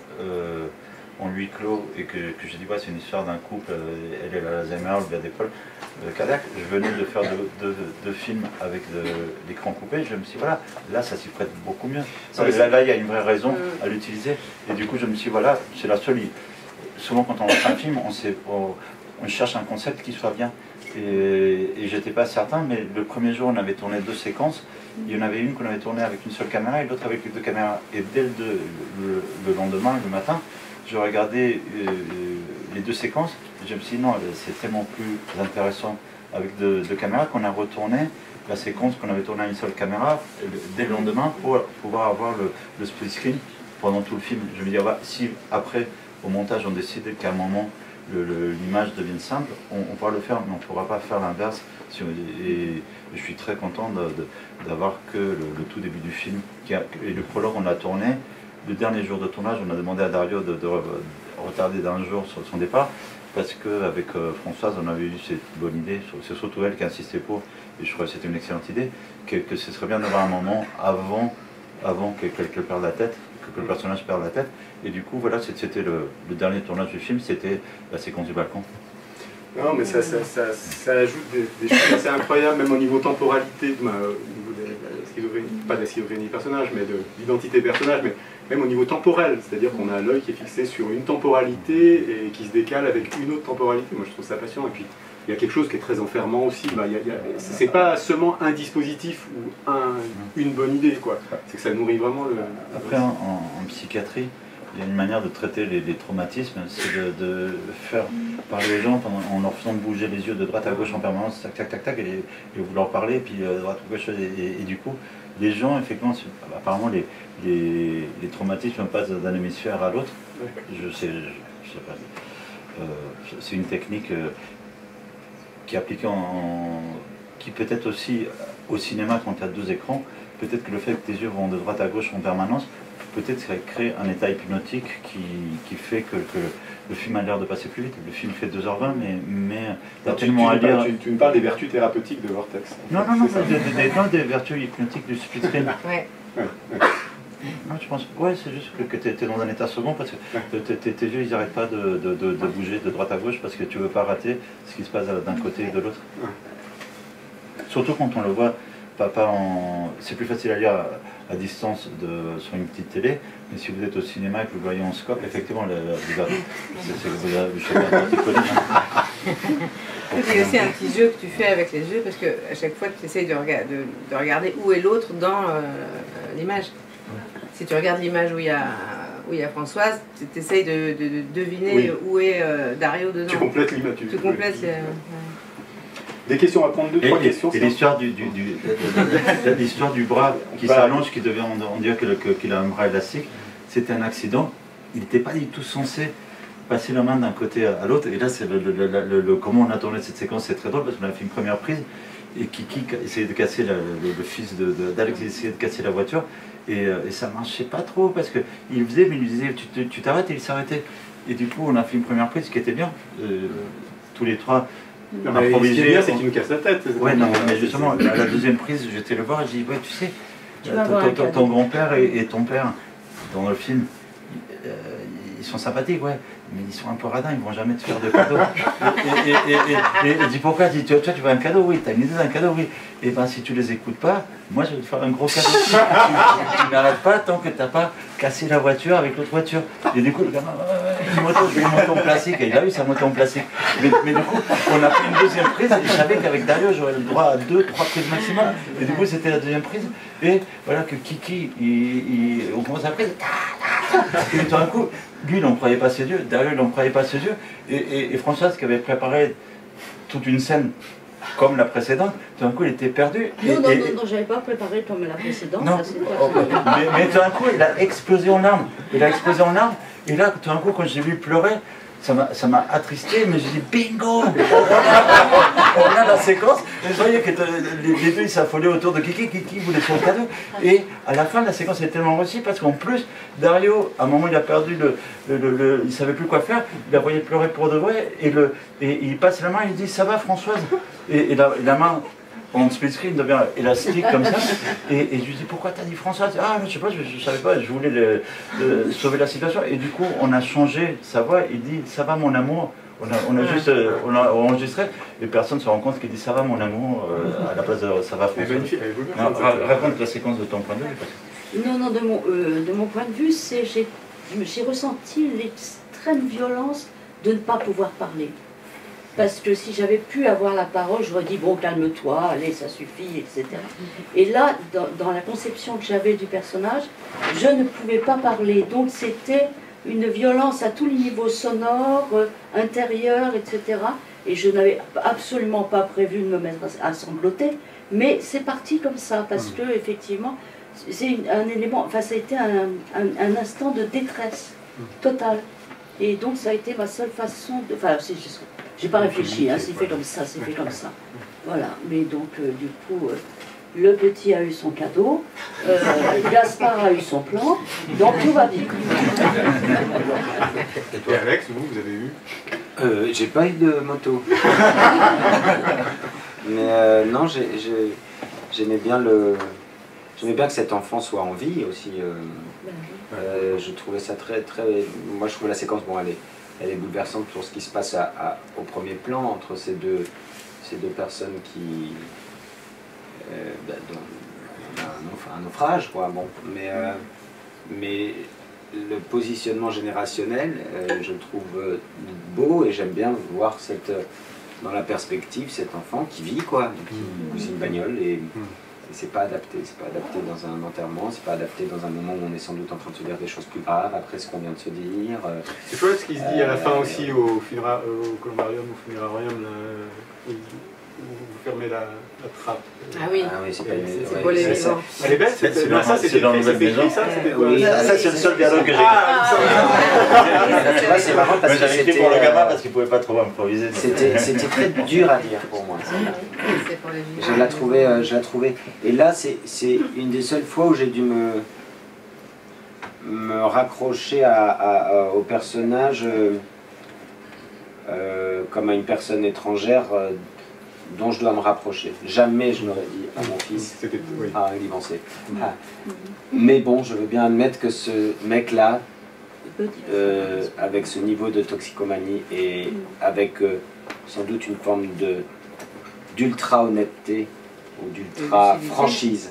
en huis clos et que j'ai dit, ouais, c'est une histoire d'un couple, elle est l'Alzheimer, le Paul Cadillac, je venais de faire 2 films avec l'écran coupé, je me suis dit, voilà, là ça s'y prête beaucoup mieux. Là, il y a une vraie raison à l'utiliser. Et du coup, je me suis dit, voilà, c'est la seule. Souvent, quand on lance un film, on cherche un concept qui soit bien. Et j'étais pas certain, mais le premier jour, on avait tourné 2 séquences. Il y en avait une qu'on avait tournée avec une seule caméra et l'autre avec les 2 caméras. Et dès le lendemain, le matin, je regardais les 2 séquences. Et je me suis dit, non, c'est tellement plus intéressant avec 2 caméras qu'on a retourné la séquence qu'on avait tournée à une seule caméra dès le lendemain pour pouvoir avoir le split screen pendant tout le film. Je me dis, ah, si après, au montage, on décide qu'à un moment, l'image devienne simple, on pourra le faire, mais on ne pourra pas faire l'inverse. Et je suis très content d'avoir que le tout début du film. Et le prologue, on l'a tourné. Le dernier jour de tournage, on a demandé à Dario de retarder d'un jour sur son départ, parce qu'avec Françoise, on avait eu cette bonne idée, c'est surtout elle qui a insisté pour, et je crois que c'était une excellente idée, que ce serait bien d'avoir un moment avant qu'elle perde la tête, que le personnage perde la tête. Et du coup, voilà, c'était le dernier tournage du film, c'était la séquence du balcon. Non, mais ça ajoute des choses assez incroyables, même au niveau temporalité, au niveau de la schizophrénie, pas de la schizophrénie du personnage, mais de l'identité personnage, mais même au niveau temporel, c'est-à-dire qu'on a l'œil qui est fixé sur une temporalité et qui se décale avec une autre temporalité. Moi, je trouve ça passionnant. Et puis, il y a quelque chose qui est très enfermant aussi. C'est pas seulement un dispositif ou une bonne idée, quoi. C'est que ça nourrit vraiment le... Après, en psychiatrie, il y a une manière de traiter les traumatismes, c'est de faire parler les gens en leur faisant bouger les yeux de droite à gauche en permanence, tac, tac, tac, tac, et vous leur parlez, puis de droite à gauche, et du coup, les gens, effectivement, apparemment, les traumatismes passent d'un hémisphère à l'autre. Je sais pas. C'est une technique qui est appliquée qui peut-être aussi au cinéma quand il y a 2 écrans, peut-être que le fait que tes yeux vont de droite à gauche en permanence, peut-être ça crée un état hypnotique qui fait que le film a l'air de passer plus vite. Le film fait 2h20, mais il y a tellement à lire. Tu me parles des vertus thérapeutiques de Vortex. Non, des vertus hypnotiques du split screen. Ouais. Non, je pense, ouais, c'est juste que tu es dans un état second parce que tes yeux ils n'arrêtent pas de bouger de droite à gauche parce que tu ne veux pas rater ce qui se passe d'un côté et de l'autre. Surtout quand on le voit, c'est plus facile à lire à distance sur une petite télé, mais si vous êtes au cinéma et que vous voyez en scope, effectivement, c'est aussi un petit jeu que tu fais avec les yeux parce que à chaque fois tu essayes de regarder où est l'autre dans l'image. Si tu regardes l'image où il y a Françoise, tu essayes de deviner où est Dario dedans. Tu complètes l'image. Tu complètes. Des questions à prendre, 2-3 questions. Et l'histoire du bras qui s'allonge, qui devient, on dirait qu'il a un bras élastique, c'était un accident. Il n'était pas du tout censé passer la main d'un côté à l'autre. Et là, c'est comment on a tourné cette séquence, c'est très drôle parce qu'on a fait une première prise et Kiki essayait de casser, le fils d'Alex essayait de casser la voiture et ça marchait pas trop parce qu'il faisait, mais il lui disait tu t'arrêtes et il s'arrêtait. Et du coup, on a fait une première prise qui était bien, tous les trois. On a improvisé. Ce qui est bien, c'est qu'il nous casse la tête. Ouais, non, mais justement, à la deuxième prise, j'étais le voir et j'ai dit ouais, tu sais, ton grand-père et ton père dans le film. Ils sont sympathiques, ouais, mais ils sont un peu radins, ils vont jamais te faire de cadeaux. Et dis pourquoi? Dis, tu veux un cadeau? Oui, tu as une idée d'un cadeau? Oui. Et ben si tu les écoutes pas, moi je vais te faire un gros cadeau. tu n'arrêtes pas tant que tu n'as pas cassé la voiture avec l'autre voiture. Et du coup, le gamin, une moto en plastique, et il a eu sa moto en plastique. Mais du coup, on a pris une deuxième prise, et je savais qu'avec Dario, j'aurais le droit à 2-3 prises maximum. Et du coup, c'était la deuxième prise. Et voilà que Kiki, on commence à prise. Et tout d'un coup, lui, il n'en croyait pas ses yeux, Dario, il n'en croyait pas ses yeux, et Françoise, qui avait préparé toute une scène comme la précédente, tout d'un coup, il était perdu. Non, j'avais pas préparé comme la précédente. Non. Mais tout d'un coup, il a explosé en larmes. Et là, tout d'un coup, quand j'ai vu pleurer, ça m'a attristé, mais j'ai dit bingo. On a la séquence, et je voyais que les deux ils s'affolaient autour de Kiki voulait son cadeau. Et à la fin, la séquence est tellement réussie parce qu'en plus, Dario, à un moment, il a perdu il savait plus quoi faire, il la voyait pleurer pour de vrai, et il passe la main, il dit ça va Françoise, et la main en split screen devient élastique comme ça, et je lui dis pourquoi t'as dit Françoise? Ah mais je sais pas, je savais pas, je voulais sauver la situation, et du coup on a changé sa voix, il dit ça va mon amour, on a enregistré, et personne ne se rend compte qu'il dit ça va mon amour à la place de ça va Françoise. Raconte la séquence de ton point de vue. Non, de mon point de vue, j'ai ressenti l'extrême violence de ne pas pouvoir parler. Parce que si j'avais pu avoir la parole, j'aurais dit bon calme-toi, allez ça suffit, etc. Et là, dans la conception que j'avais du personnage, je ne pouvais pas parler. Donc c'était une violence à tous les niveaux sonores, intérieurs, etc. Et je n'avais absolument pas prévu de me mettre à sangloter, mais c'est parti comme ça, parce que effectivement, c'est un élément, enfin ça a été un instant de détresse totale. Et donc ça a été ma seule façon de... Enfin, j'ai pas réfléchi, hein, c'est fait comme ça, c'est fait comme ça. Voilà, mais donc du coup, le petit a eu son cadeau, Gaspard a eu son plan, donc tout va bien. Et Alex, vous avez eu j'ai pas eu de moto. Mais non, j'aimais bien que cet enfant soit en vie aussi. Je trouvais ça très... Moi je trouve la séquence, bon elle est bouleversante pour ce qui se passe au premier plan entre ces deux personnes qui... un naufrage quoi, bon. Mais le positionnement générationnel, je le trouve beau et j'aime bien voir dans la perspective cet enfant qui vit quoi, qui pousse une bagnole et c'est pas adapté dans un enterrement, c'est pas adapté dans un moment où on est sans doute en train de se dire des choses plus graves après ce qu'on vient de se dire. C'est chouette ce qui se dit à la fin aussi au columbarium, au funérarium, où vous fermez la trappe. Ah oui, c'est pas c'est beau les vivants. Elle est belle, c'est dans la nouvelle maison. Ça c'est le seul dialogue que j'ai. Tu vois, c'est marrant parce que j'avais écrit pour le gamin parce qu'il pouvait pas trop improviser. C'était très dur à lire pour moi. Je la trouvais. Et là, c'est une des seules fois où j'ai dû me raccrocher au personnage comme à une personne étrangère dont je dois me rapprocher. Jamais je n'aurais dit à mon fils, il divancé. Mais bon, je veux bien admettre que ce mec-là, avec ce niveau de toxicomanie et avec sans doute une forme d'ultra honnêteté ou d'ultra franchise,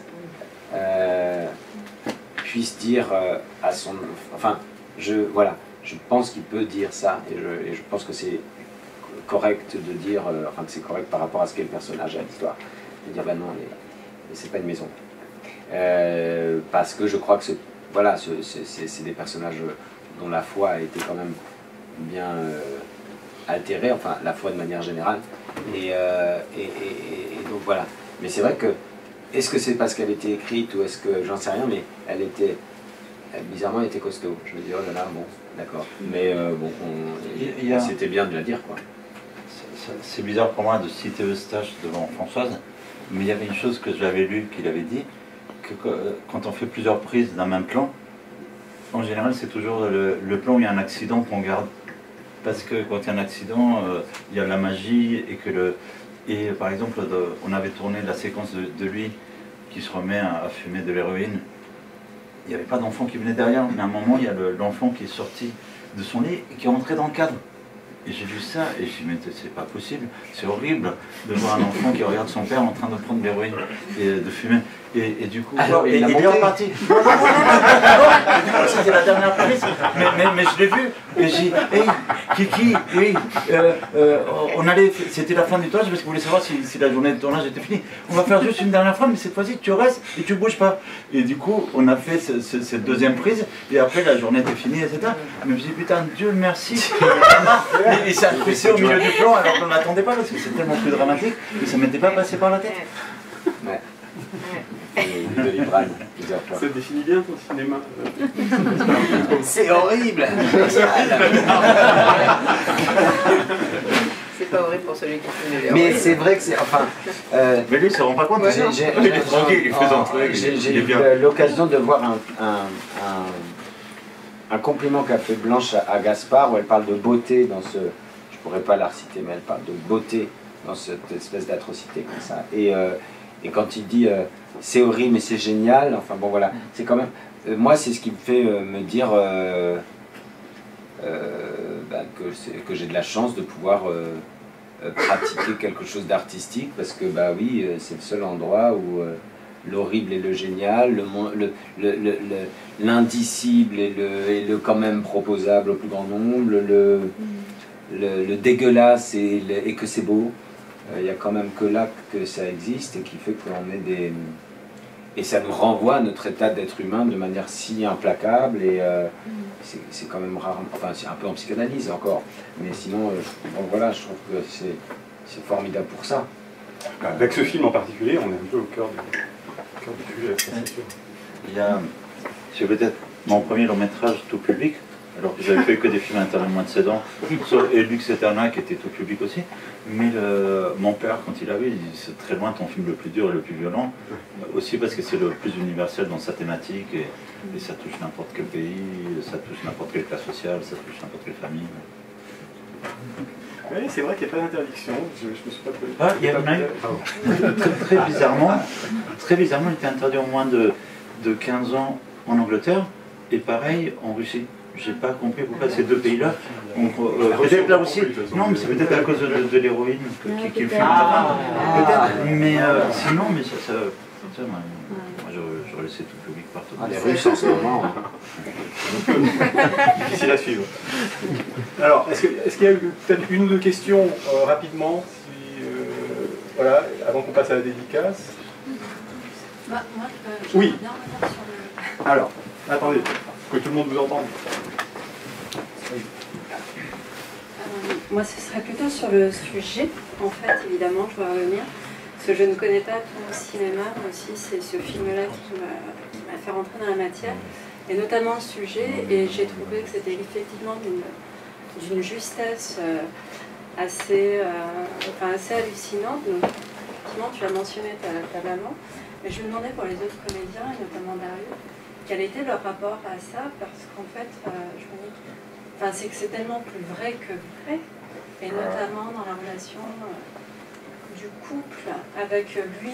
puisse dire à son... Enfin, je pense qu'il peut dire ça et je pense que c'est correct de dire, que c'est correct par rapport à ce qu'est le personnage à l'histoire. De dire, ben non, c'est pas une maison. Parce que je crois que c'est des personnages dont la foi a été quand même bien altérée, enfin la foi de manière générale. Et donc voilà. Mais c'est vrai que, est-ce que c'est parce qu'elle était écrite ou est-ce que, j'en sais rien, mais elle bizarrement, il était costaud. Je me dis, oh là là, bon, d'accord. Mais bon, c'était bien de la dire, quoi. C'est bizarre pour moi de citer Eustache devant Françoise, mais il y avait une chose que j'avais lue qu'il avait dit, que quand on fait plusieurs prises d'un même plan, en général, c'est toujours le plan où il y a un accident qu'on garde. Parce que quand il y a un accident, il y a de la magie et par exemple, on avait tourné la séquence de lui qui se remet à fumer de l'héroïne. Il n'y avait pas d'enfant qui venait derrière, mais à un moment, il y a l'enfant qui est sorti de son lit et qui est rentré dans le cadre. Et j'ai vu ça et je me suis dit, mais c'est pas possible, c'est horrible de voir un enfant qui regarde son père en train de prendre de l'héroïne et de fumer. Et du coup, alors, il est reparti. C'était la dernière prise, mais je l'ai vu. Et j'ai dit, hey, Kiki, oui, c'était la fin du tournage parce qu'il voulait savoir si la journée de tournage était finie. On va faire juste une dernière fois, mais cette fois-ci, tu restes et tu bouges pas. Et du coup, on a fait cette deuxième prise, et après, la journée était finie, etc. Mais je me suis dit, putain, Dieu merci. Et ça a poussé au milieu du plan alors qu'on n'attendait pas parce que c'est tellement plus dramatique que ça ne m'était pas passé par la tête. Ouais. De Librane, ça définit bien ton cinéma. C'est horrible. C'est pas horrible pour celui qui filme les Mais c'est vrai que c'est... Enfin... mais lui, il se rend pas compte. J'ai eu l'occasion de voir un compliment qu'a fait Blanche à Gaspard, où elle parle de beauté dans ce... Je pourrais pas la reciter, mais elle parle de beauté dans cette espèce d'atrocité comme ça. Et quand il dit c'est horrible mais c'est génial, enfin bon voilà, c'est quand même... moi c'est ce qui me fait me dire que j'ai de la chance de pouvoir pratiquer quelque chose d'artistique, parce que bah oui, c'est le seul endroit où l'horrible et le génial, l'indicible et le quand même proposable au plus grand nombre, le dégueulasse et que c'est beau. Il n'y a quand même que là que ça existe et qui fait qu'on est des... Et ça nous renvoie à notre état d'être humain de manière si implacable, et c'est quand même rare, enfin c'est un peu en psychanalyse encore, mais sinon, bon, voilà, je trouve que c'est formidable pour ça. Avec ce film en particulier, on est un peu au cœur du sujet, c'est sûr. C'est peut-être mon premier long métrage tout public, alors que j'avais fait que des films interdits de moins de 16 ans, et Lux Eterna qui était tout public aussi. Mais mon père, quand il a vu, il dit c'est très loin ton film le plus dur et le plus violent, aussi parce que c'est le plus universel dans sa thématique, et ça touche n'importe quel pays, ça touche n'importe quelle classe sociale, ça touche n'importe quelle famille. Oui, c'est vrai qu'il n'y a pas d'interdiction, je me suis pas posé. Ah, il y a très bizarrement, il était interdit au moins de 15 ans en Angleterre, et pareil en Russie. J'ai pas compris pourquoi ces deux pays-là. Peut-être là aussi. Non, mais c'est peut-être à cause de l'héroïne qui filme. Peut-être. Mais sinon, mais ça moi j'aurais laissé tout public partout. Les Russes en ce moment. Difficile à suivre. Alors, est-ce qu'il y a peut-être une ou deux questions rapidement, voilà, avant qu'on passe à la dédicace? Moi, oui. bien revenir sur le... Alors, attendez, que tout le monde vous entende. Moi, ce serait plutôt sur le sujet, en fait, évidemment, je vais revenir. Parce que je ne connais pas ton cinéma, moi aussi, c'est ce film-là qui m'a fait rentrer dans la matière, et notamment le sujet, et j'ai trouvé que c'était effectivement d'une justesse assez hallucinante. Donc, effectivement, tu as mentionné ta maman, mais je me demandais pour les autres comédiens, et notamment Darius, quel était leur rapport à ça, parce qu'en fait, je me dis, c'est que c'est tellement plus vrai que vrai, et notamment dans la relation du couple avec lui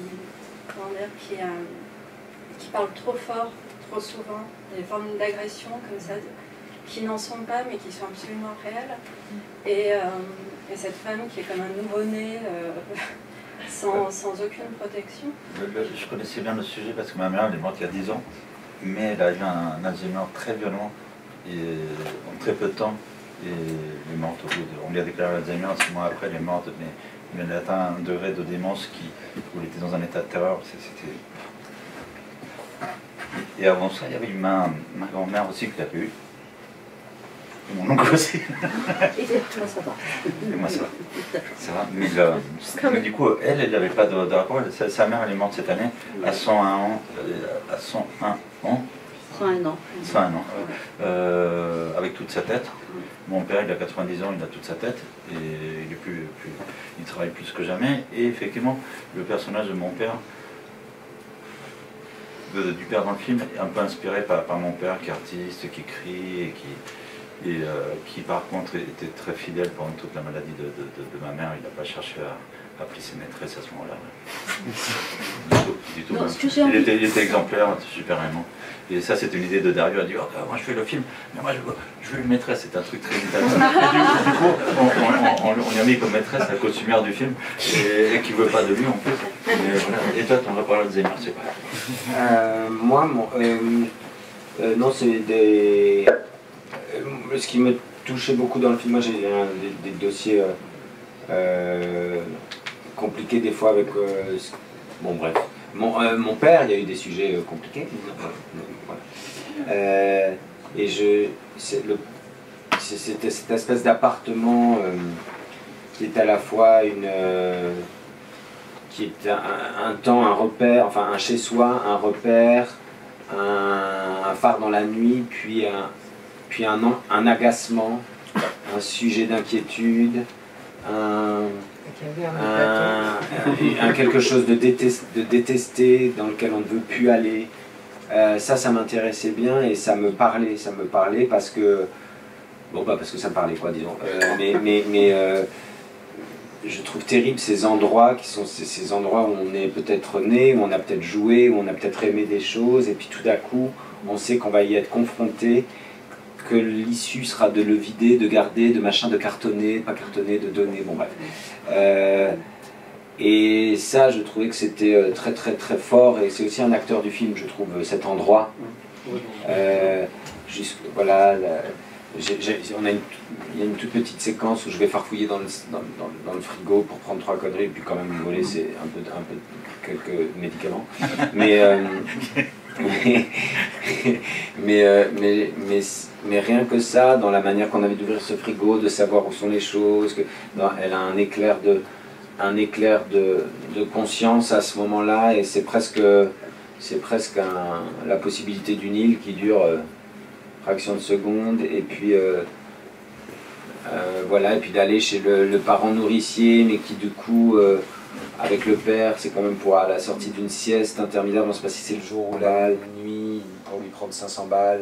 qui parle trop fort, trop souvent, des formes d'agression comme ça, qui n'en sont pas mais qui sont absolument réelles, et cette femme qui est comme un nouveau-né sans aucune protection. Je connaissais bien le sujet parce que ma mère elle est morte il y a 10 ans, mais elle a eu un Alzheimer très violent et en très peu de temps, et elle est morte au bout de... On lui a déclaré l'Alzheimer, 6 mois après elle est morte, mais elle a atteint un degré de démence où elle était dans un état de terreur. C'était... Et avant ça, il y avait eu ma grand-mère aussi qui l'a eu. Et mon oncle aussi. Et toi, ça va. Et moi, ça va. Ça va. Mais du coup, elle n'avait pas de rapport. Sa mère, elle est morte cette année à 101 ans. 101 ans. 101 ans. Avec toute sa tête. Mon père, il a 90 ans, il a toute sa tête. Et il travaille plus que jamais. Et effectivement, le personnage de mon père, du père dans le film, est un peu inspiré par mon père, qui est artiste, qui crie, et qui par contre était très fidèle pendant toute la maladie de ma mère. Il n'a pas cherché à appeler ses maîtresses à ce moment-là. Du tout. Non, Il était exemplaire, super aimant. Et ça, c'était une idée de Dario. Elle a dit, oh, moi je fais le film, mais moi je veux une maîtresse. C'est un truc très vital. Du coup, on lui a mis comme maîtresse la costumière du film, et qui ne veut pas de lui en plus. Mais voilà. Et toi, tu en as parlé de Zemmour, c'est quoi? Moi, non, c'est des... ce qui me touchait beaucoup dans le film, moi j'ai des dossiers compliqués des fois avec... bon bref. Mon père, il y a eu des sujets compliqués. Voilà. Et c'était cette espèce d'appartement qui est à la fois qui est un temps, un repère, enfin un chez-soi, un repère, un phare dans la nuit, puis un agacement, un sujet d'inquiétude, quelque chose de détesté dans lequel on ne veut plus aller. Ça m'intéressait bien et ça me parlait parce que... Bon, parce que ça me parlait, quoi, disons. Je trouve terrible ces endroits qui sont ces endroits où on est peut-être né, où on a peut-être joué, où on a peut-être aimé des choses, et puis tout d'un coup, on sait qu'on va y être confronté, que l'issue sera de le vider, de garder, de machin, de cartonner, pas cartonner, de donner, bon bref. Et ça, je trouvais que c'était très très très fort, et c'est aussi un acteur du film, je trouve, cet endroit. Voilà, il y a une toute petite séquence où je vais farfouiller dans le frigo pour prendre 3 conneries, et puis quand même voler, c'est un peu quelques médicaments. Mais rien que ça, dans la manière qu'on avait d'ouvrir ce frigo, de savoir où sont les choses, elle a un éclair de conscience à ce moment-là, et c'est presque la possibilité d'une île qui dure fraction de seconde, et puis voilà, et puis d'aller chez le parent nourricier, mais qui du coup avec le père, c'est quand même pour à la sortie d'une sieste interminable, on ne sait pas si c'est le jour ou la nuit, pour lui prendre 500 balles.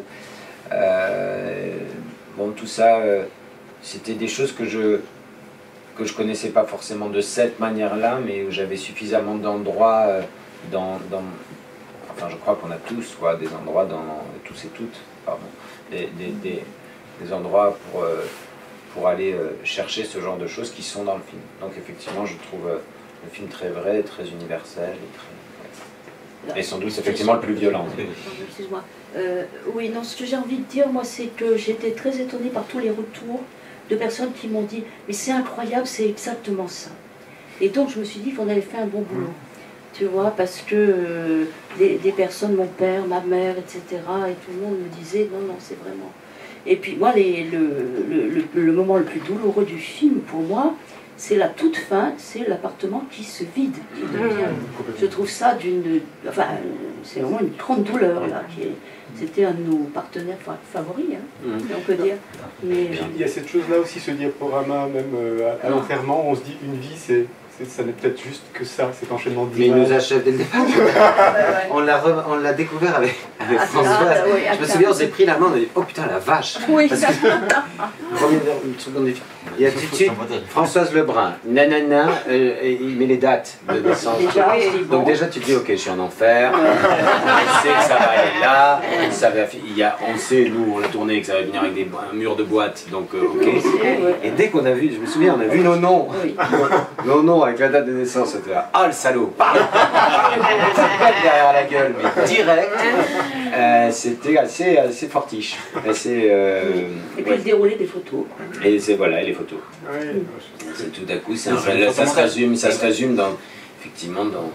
Bon, tout ça, c'était des choses que je connaissais pas forcément de cette manière-là, mais où j'avais suffisamment d'endroits enfin, je crois qu'on a tous, quoi, des endroits tous et toutes, pardon, des endroits pour aller chercher ce genre de choses qui sont dans le film. Donc effectivement, je trouve le film très vrai, très universel, et sans doute effectivement le plus violent. Excuse-moi. Oui, non, ce que j'ai envie de dire, moi, c'est que j'étais très étonnée par tous les retours de personnes qui m'ont dit « mais c'est incroyable, c'est exactement ça ». Et donc je me suis dit qu'on avait fait un bon boulot, tu vois, parce que des personnes, mon père, ma mère, etc., et tout le monde me disait « non, non, c'est vraiment… ». Et puis moi, le moment le plus douloureux du film, pour moi, c'est la toute fin, c'est l'appartement qui se vide, qui devient… Je trouve ça enfin, c'est vraiment une grande douleur, là. C'était un de nos partenaires favoris, hein, on peut dire. Mais, il y a cette chose-là aussi, ce diaporama, même à l'enterrement, on se dit une vie, ça n'est peut-être juste que ça, cet enchaînement d'images. Mais il nous achève dès le départ. On l'a découvert avec Françoise. Je me souviens, on s'est pris la main, on a dit oh putain la vache. Oui. Parce que une seconde du film. Il y a tout de suite Françoise Lebrun, nanana, il met les dates de naissance. Donc déjà tu te dis ok, je suis en enfer. On sait que ça va aller là. On sait, nous on l'a tourné, que ça va venir avec un mur de boîte. Donc ok. Et dès qu'on a vu, je me souviens, on a vu nos noms. Nos noms avec la date de naissance, c'était là. Ah le salaud. Derrière la gueule, mais direct. C'était assez fortiche. Et puis le déroulé des photos. Et c'est voilà, les photos. Oui. C'est tout à coup, ça se résume effectivement dans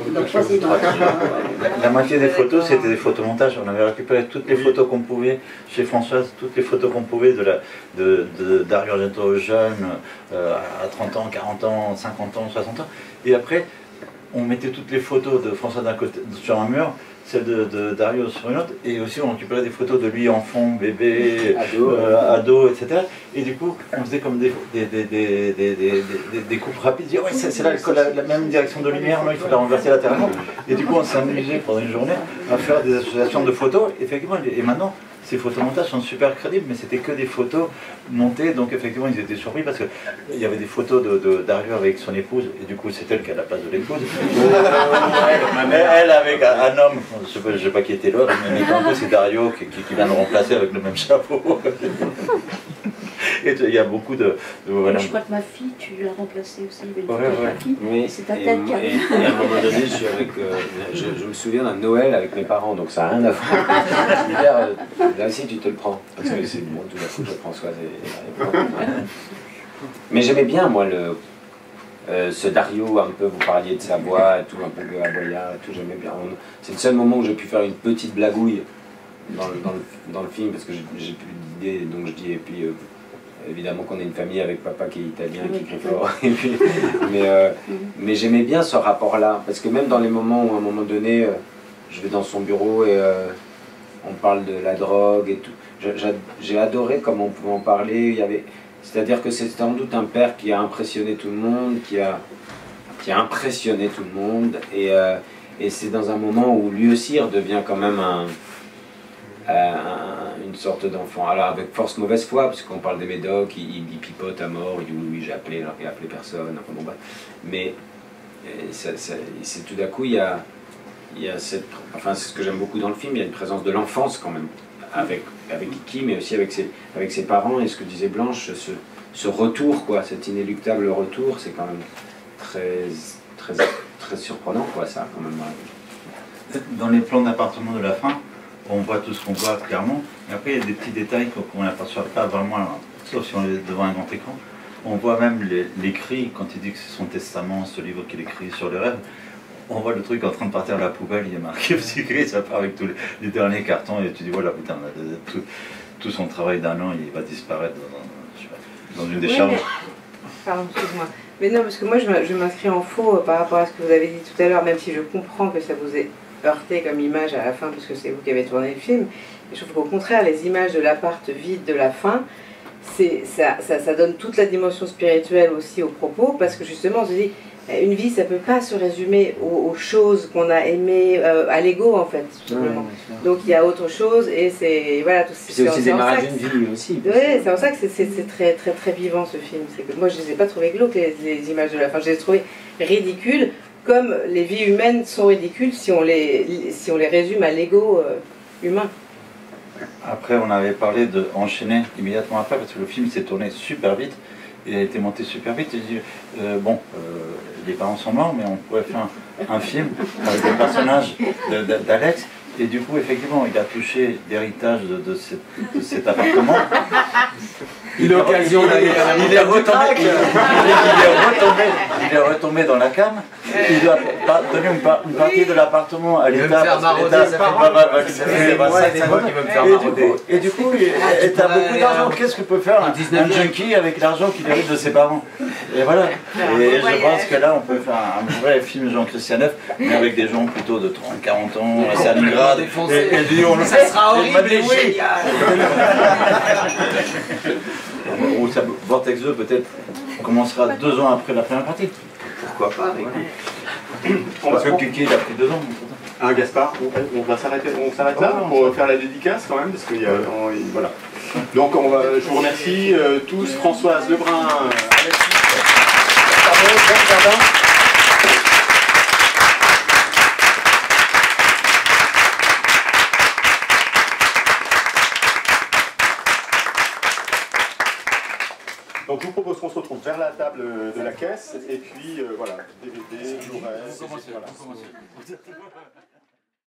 la moitié des photos, c'était des photomontages. On avait récupéré toutes les photos qu'on pouvait chez Françoise, toutes les photos qu'on pouvait de Dario Argento jeune, à 30 ans, 40 ans, 50 ans, 60 ans. Et après, on mettait toutes les photos de François d'un côté sur un mur, celle de Dario sur une autre, et aussi on récupérait des photos de lui enfant, bébé, ado, etc. Et du coup, on faisait comme des coupes rapides, ouais, c'est là la même direction de lumière, non, il faut la renverser latéralement. Et du coup, on s'amusait pendant une journée à faire des associations de photos, effectivement, et maintenant, ces photomontages sont super crédibles, mais c'était que des photos montées, donc effectivement ils étaient surpris parce qu'il y avait des photos de Dario avec son épouse, et du coup c'est elle qui a la place de l'épouse. Elle avec un homme, je ne sais pas qui était l'autre, mais en gros c'est Dario qui vient de remplacer avec le même chapeau. Et il y a beaucoup de voilà. Je crois que ma fille, tu l'as remplacée aussi, il y avait une photo de ma fille, oui. C'est ta tête qui arrive. Et à un moment donné, je suis avec, je me souviens d'un Noël avec mes parents, donc ça n'a rien à voir. Là aussi tu te le prends, parce que c'est bon, tout à coup Françoise mais j'aimais bien moi ce Dario, un peu, vous parliez de sa voix, et tout, un peu aboyard et tout, j'aimais bien. C'est le seul moment où j'ai pu faire une petite blagouille dans le film, parce que j'ai plus d'idées, donc je dis, et puis évidemment qu'on est une famille avec papa qui est italien, qui crie fort, et puis, mais j'aimais bien ce rapport-là, parce que même dans les moments où à un moment donné, je vais dans son bureau et on parle de la drogue et tout, j'ai adoré comment on pouvait en parler. C'est-à-dire que c'est sans doute un père qui a impressionné tout le monde, qui a impressionné tout le monde, et c'est dans un moment où lui aussi redevient quand même une sorte d'enfant. Alors avec force mauvaise foi, parce qu'on parle des médocs, il pipote à mort, il dit oui, j'ai appelé, alors qu'il a appelé personne, enfin bon bref. Mais c'est tout d'un coup, il y a cette... Enfin c'est ce que j'aime beaucoup dans le film, il y a une présence de l'enfance quand même, avec Kiki, mais aussi avec ses parents, et ce que disait Blanche, ce retour, quoi, cet inéluctable retour, c'est quand même très surprenant, quoi, ça, quand même. Dans les plans d'appartement de la fin, on voit tout ce qu'on voit clairement, et après il y a des petits détails qu'on n'aperçoit pas vraiment, sauf si on est devant un grand écran. On voit même l'écrit, quand il dit que c'est son testament, ce livre qu'il écrit sur les rêves, on voit le truc en train de partir à la poubelle, il est marqué psychiatre, ça part avec tous les derniers cartons, et tu dis voilà, putain, tout son travail d'un an, il va disparaître dans une décharge. Oui, pardon, excuse-moi. Mais non, parce que moi je m'inscris en faux par rapport à ce que vous avez dit tout à l'heure, même si je comprends que ça vous ait heurté comme image à la fin, parce que c'est vous qui avez tourné le film. Je trouve qu'au contraire, les images de l'appart vide de la fin, ça donne toute la dimension spirituelle aussi au propos, parce que justement, on se dit, une vie, ça ne peut pas se résumer aux choses qu'on a aimées, à l'ego en fait, tout simplement. Ouais, donc il y a autre chose, et c'est voilà, c'est aussi démarrage d'une vie aussi. Oui, c'est en ça que c'est très, très, très vivant ce film. Que moi, je ne les ai pas trouvées glauques, les images de la fin. Je les ai trouvées ridicules, comme les vies humaines sont ridicules si on les résume à l'ego humain. Après, on avait parlé d'enchaîner immédiatement après, parce que le film s'est tourné super vite. Il a été monté super vite. Et dit, les parents sont morts, mais on pourrait faire un film avec le personnage d'Alex. Et du coup, effectivement, il a touché l'héritage de cet appartement. Il a l'occasion d'aller il est retombé dans la came. Il a donné une partie de l'appartement à l'État. Et du coup, il a beaucoup d'argent. Qu'est-ce que peut faire un junkie avec l'argent qu'il hérite de ses parents? Et voilà. Et je pense que là, on peut faire un vrai film Jean Christian Neuf, mais avec des gens plutôt de 30, 40 ans, à Stalingrad. Ça sera horrible et génial. Ou Vortex 2 peut-être commencera 2 ans après la première partie. Pourquoi pas? Parce que Kiki il a pris 2 ans. Gaspard, on va s'arrêter, s'arrête là pour faire la dédicace quand même, parce qu'il y a, voilà. Donc je vous remercie tous, Françoise Lebrun, Alexis, Jardin. Donc je vous propose qu'on se retrouve vers la table de la caisse, et puis voilà, DVD, Blu-ray, voilà.